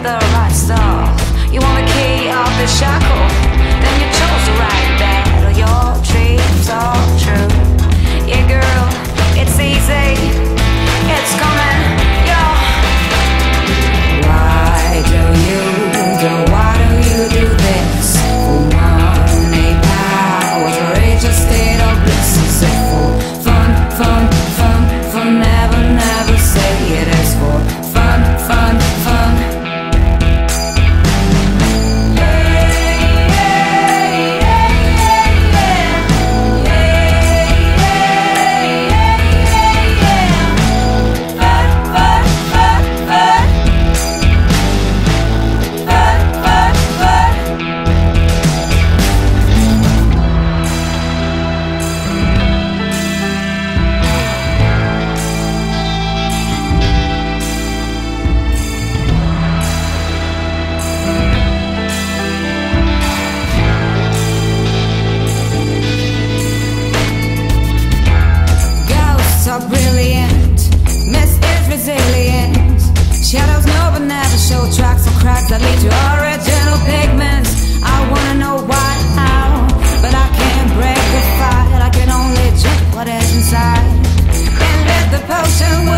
the right stuff. You want the key off the shackle, then you chose the right bed. Or your dreams are true. Yeah, girl, it's easy, it's coming, yo. Why do you do this? For money, power, or it's a state of bliss. Is it for fun, never say it is for fun. Brilliant, mist is resilient. Shadows know but never show tracks or cracks that lead to original pigments. I wanna know why, how, but I can't break the fight. I can only drink what is inside. And let the potion